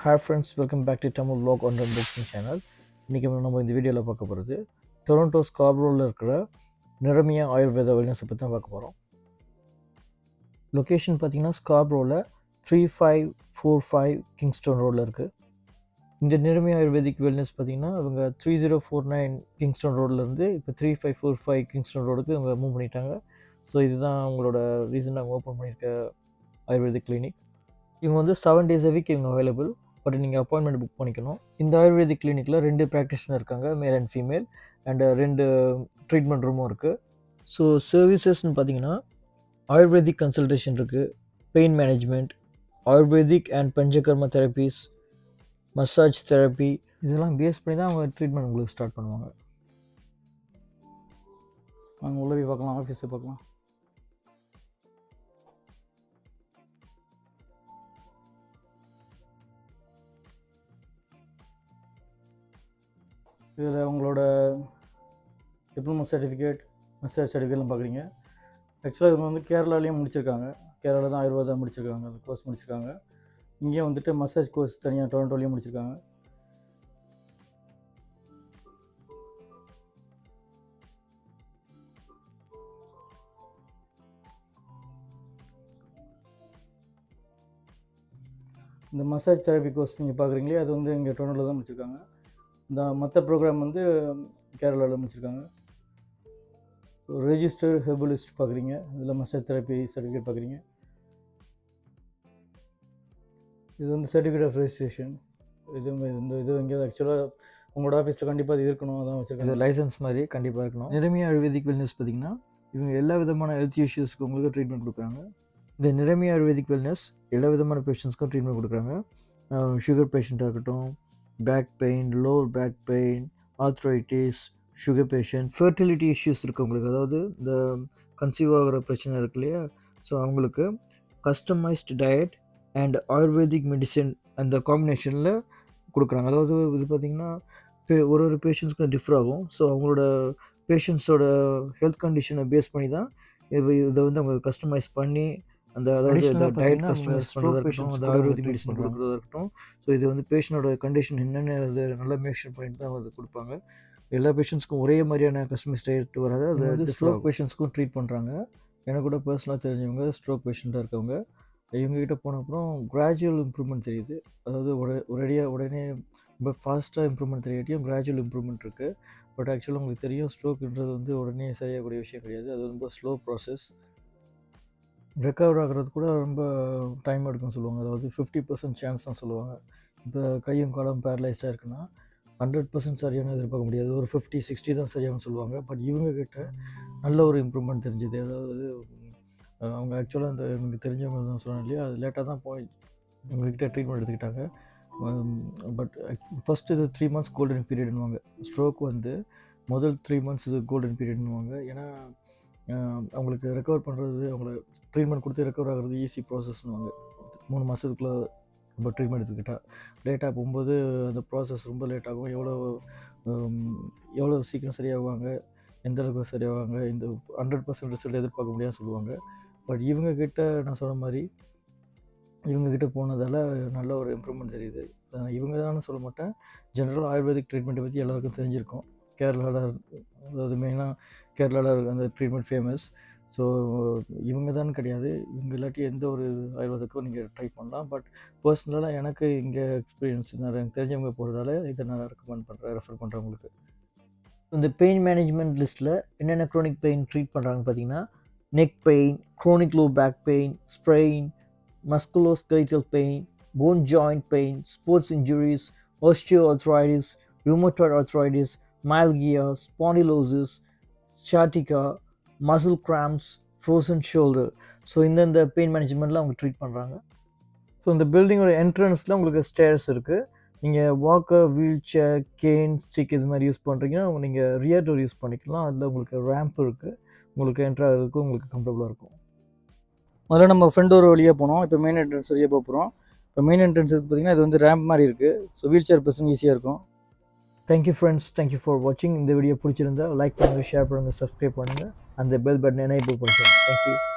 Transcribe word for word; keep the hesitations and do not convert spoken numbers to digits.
Hi friends, welcome back to Tamil Vlog on Unboxing channel. இன்னைக்கு நம்ம இந்த வீடியோல பார்க்க போறது டொரண்டோ ஸ்கார்பரோல இருக்கிற நிரமியா ஆயுர்வேத வெல்னஸ் பத்தி தான் பார்க்க போறோம். லொகேஷன் பாத்தீங்கன்னா ஸ்கார்பரோல thirty-five forty-five கிங்ஸ்டன் ரோட்ல இருக்கு. இந்த நிரமியா ஆயுர்வேதிக் வெல்னஸ் பாத்தீங்கன்னா அவங்க thirty forty-nine கிங்ஸ்டன் ரோட்ல இருந்து இப்போ thirty-five forty-five கிங்ஸ்டன் ரோடுக்கு அவங்க மூவ் பண்ணிட்டாங்க. ஸோ இதுதான் அவங்களோட ரீசனாக ஓப்பன் பண்ணியிருக்க ஆயுர்வேதிக் கிளினிக். இவங்க வந்து செவன் டேஸ் a week இவங்க அவைலபிள். பட் நீங்கள் அப்பாயின்மெண்ட் புக் பண்ணிக்கணும். இந்த ஆயுர்வேதிக் கிளினிக்கில் ரெண்டு ப்ராக்டிஷனர் இருக்காங்க, மேல் அண்ட் ஃபீமேல், அண்ட் ரெண்டு ட்ரீட்மெண்ட் ரூமும் இருக்குது. ஸோ சர்வீசஸ்ன்னு பார்த்தீங்கன்னா ஆயுர்வேதிக் கன்சல்டேஷன் இருக்குது, pain management, ayurvedic and panchakarma therapies, massage therapy, இதெல்லாம் பேஸ் பண்ணி தான் அவங்க ட்ரீட்மெண்ட் உங்களுக்கு ஸ்டார்ட் பண்ணுவாங்க. அவங்க உள்ள போய் பார்க்கலாம், ஆஃபீஸை பார்க்கலாம். இதில் உங்களோட டிப்ளமோ சர்டிஃபிகேட், மசாஜ் சர்டிஃபிகேட்லாம் பார்க்குறீங்க. ஆக்சுவலாக இவங்க வந்து கேரளாலேயும் முடிச்சிருக்காங்க, கேரளாவில் தான் ஆயுர்வேதா முடிச்சிருக்காங்க, அந்த கோர்ஸ் முடிச்சிருக்காங்க. இங்கேயும் வந்துட்டு மசாஜ் கோர்ஸ் தனியாக டொரண்டோலையும் முடிச்சிருக்காங்க. இந்த மசாஜ் தெரப்பி கோர்ஸ் நீங்கள் பார்க்குறீங்களே, அது வந்து இங்கே டொரண்டோவில் தான் முடிச்சிருக்காங்க. இந்த மற்ற ப்ரோக்ராம் வந்து கேரளாவில் முடிச்சிருக்காங்க. ஸோ ரெஜிஸ்டர்ட் ஹெர்பலிஸ்ட் பார்க்குறீங்க, இதில் மசாஜ் தெரப்பி சர்டிஃபிகேட் பார்க்குறீங்க. இது வந்து சர்டிஃபிகேட் ஆஃப் ரெஜிஸ்ட்ரேஷன். இது இந்த இது இங்கே ஆக்சுவலாக உங்களோட ஆஃபீஸில் கண்டிப்பாக இது இருக்கணும், அதான் வச்சுருக்காங்க. இது லைசன்ஸ் மாதிரி கண்டிப்பாக இருக்கணும். நிரமியா ஆயுர்வேதிக் வெல்னஸ் பார்த்திங்கன்னா இவங்க எல்லா விதமான ஹெல்த் இஷ்யூஸ்க்கு உங்களுக்கு ட்ரீட்மெண்ட் கொடுக்குறாங்க. இந்த நிரமியா ஆயுர்வேதிக் வெல்னஸ் எல்லா விதமான பேஷண்ட்ஸ்க்கும் ட்ரீட்மெண்ட் கொடுக்குறாங்க. சுகர் பேஷண்ட்டாக இருக்கட்டும், back pain, lower back pain, arthritis, sugar patient, fertility issues இருக்கவங்களுக்கு, அதாவது இந்த கன்சீவ் ஆகிற பிரச்சனை இருக்கு இல்லையா, ஸோ அவங்களுக்கு customised diet and ayurvedic medicine அந்த காம்பினேஷனில் கொடுக்குறாங்க. அதாவது இது பார்த்திங்கன்னா ஒரு ஒரு பேஷண்ட்ஸ்க்கும் டிஃபர் ஆகும். ஸோ அவங்களோட பேஷண்ட்ஸோட ஹெல்த் கண்டிஷனை பேஸ் பண்ணி தான் இது இதை வந்து அவங்க கஸ்டமைஸ் பண்ணி அந்த அதாவது இந்த டயட் கஸ்டமைஸ் பண்ணுறதா இருக்கட்டும், அந்த ஆயுர்வேதிக் மெடிசன் கொடுக்குறதா இருக்கட்டும். ஸோ இது வந்து பேஷண்டோட கண்டிஷன் என்னென்னு அது நல்லா மேக்ஷன் பண்ணிட்டு தான் அது கொடுப்பாங்க. எல்லா பேஷண்ட்ஸ்க்கும் ஒரே மாதிரியான கஸ்டமைஸ் டயட் வராது. அது வந்து ஸ்ட்ரோக் பேஷண்ட்ஸ்க்கும் ட்ரீட் பண்ணுறாங்க. எனக்கு கூட பர்சனலாக தெரிஞ்சவங்க ஸ்ட்ரோக் பேஷண்ட்டாக இருக்கவங்க, இவங்ககிட்ட போன அப்புறம் கிராஜுவல் இம்ப்ரூவ்மெண்ட் தெரியுது. அதாவது ஒரே ஒரேடியாக உடனே ரொம்ப ஃபாஸ்ட்டாக இம்ப்ரூவ்மெண்ட் தெரியாட்டியும் கிராஜுவல் இம்ப்ரூவ்மெண்ட் இருக்குது. பட் ஆக்சுவலாக உங்களுக்கு தெரியும், ஸ்ட்ரோக்குன்றது வந்து உடனே சரியாகக்கூடிய விஷயம் கிடையாது. அது ரொம்ப ஸ்லோ ப்ராசஸ். ரெக்கவர் ஆகிறது கூட ரொம்ப டைம் எடுக்கும்னு சொல்லுவாங்க. அதாவது ஃபிஃப்டி பர்சன்ட் சான்ஸ் தான் சொல்லுவாங்க. இப்போ கையும் காலம் பேரலைஸ்டாக இருக்குன்னா ஹண்ட்ரட் பர்சன்ட் சரியான எதிர்பார்க்க முடியாது, ஒரு ஃபிஃப்டி சிக்ஸ்டி தான் சரியானு சொல்லுவாங்க. பட் இவங்கக்கிட்ட நல்ல ஒரு இம்ப்ரூவ்மெண்ட் தெரிஞ்சுது. அதாவது அவங்க ஆக்சுவலாக அந்த எனக்கு தெரிஞ்சவங்க தான் சொன்னாங்க இல்லையா, அது லேட்டாக தான் போய் இவங்ககிட்ட ட்ரீட்மெண்ட் எடுத்துக்கிட்டாங்க. பட் ஃபஸ்ட்டு இது த்ரீ மந்த்ஸ் கோல்டன் பீரியட்னுவாங்க. ஸ்ட்ரோக் வந்து முதல் த்ரீ மந்த்ஸ் இது கோல்டன் பீரியட்னுவாங்க. ஏன்னா அவங்களுக்கு ரெக்கவர் பண்ணுறது, அவங்கள ட்ரீட்மெண்ட் கொடுத்து ரெக்கவர் ஆகிறது ஈஸி ப்ராசஸ்னுவாங்க. மூணு மாதத்துக்குள்ளே ரொம்ப ட்ரீட்மெண்ட் எடுத்துக்கிட்டால், லேட்டாக போகும்போது அந்த ப்ராசஸ் ரொம்ப லேட் ஆகும். எவ்வளோ எவ்வளோ சீக்கிரம் சரியாகுவாங்க, எந்த அளவுக்கு சரியாகுவாங்க, இந்த ஹண்ட்ரட் பர்சன்ட் ரிசல்ட் எதிர்பார்க்க முடியாதுன்னு சொல்லுவாங்க. பட் இவங்கக்கிட்ட நான் சொன்ன மாதிரி இவங்கக்கிட்ட போனதால் நல்ல ஒரு இம்ப்ரூவ்மெண்ட் தெரியுது. இவங்க தான் சொல்ல மாட்டேன், ஜென்ரலாக ஆயுர்வேதிக் ட்ரீட்மெண்ட்டை பற்றி எல்லாருக்கும் தெரிஞ்சிருக்கும். கேரளாவில், அதாவது மெயினாக கேரளாவில் அந்த ட்ரீட்மெண்ட் ஃபேமஸ். ஸோ இவங்க தான் கிடையாது, இவங்க இல்லாட்டி எந்த ஒரு ஆயுர்வேதக்கும் நீங்கள் ட்ரை பண்ணலாம். பட் பர்சனலாக எனக்கு இங்கே எக்ஸ்பீரியன்ஸ் நிறைய தெரிஞ்சவங்க போகிறதால இதை நான் ரெக்கமெண்ட் பண்ணுறேன், ரெஃபர் பண்ணுறேன் உங்களுக்கு. இந்த பெயின் மேனேஜ்மெண்ட் லிஸ்ட்டில் என்னென்ன க்ரோனிக் பெயின் ட்ரீட் பண்ணுறாங்க பார்த்தீங்கன்னா, neck pain, chronic low back pain, sprain, musculoskeletal pain, bone joint pain, sports injuries, osteoarthritis, rheumatoid arthritis, myalgia, spondylosis, sciatica, muscle cramps, frozen shoulder. So இந்தந்த pain மேனேஜ்மெண்ட்டில் அவங்க treat பண்ணுறாங்க. So இந்த பில்டிங்கோட என்ட்ரன்ஸில் உங்களுக்கு stairs இருக்குது. நீங்கள் walker, wheelchair, cane, stick இது மாதிரி யூஸ் பண்ணுறீங்கன்னா நீங்கள் ரியர் டோர் யூஸ் பண்ணிக்கலாம். அதில் உங்களுக்கு ரேம்ப் இருக்குது, உங்களுக்கு என்ட்ராகிறதுக்கு உங்களுக்கு கம்ஃபர்டபுளாக இருக்கும். முதல்ல நம்ம ஃப்ரண்ட் டோர் வழியாக போனோம், இப்போ மெயின் என்ட்ரன்ஸ் வழியாக போக போகிறோம். இப்போ மெயின் என்ட்ரன்ஸ் பார்த்திங்கன்னா இது வந்து ரேம்ப் மாதிரி இருக்குது. ஸோ வீல் சேர் பர்சன் ஈஸியாக இருக்கும். தேங்க்யூ ஃப்ரெண்ட்ஸ், தேங்க்யூ ஃபார் வாட்சிங். இந்த வீடியோ பிடிச்சிருந்தா லைக் பண்ணுங்கள், ஷேர் பண்ணுங்கள், சப்ஸ்கிரைப் பண்ணுங்கள், அந்த பெல் பட்டன் எனேபிள் பண்ணுங்கள். தேங்க்யூ.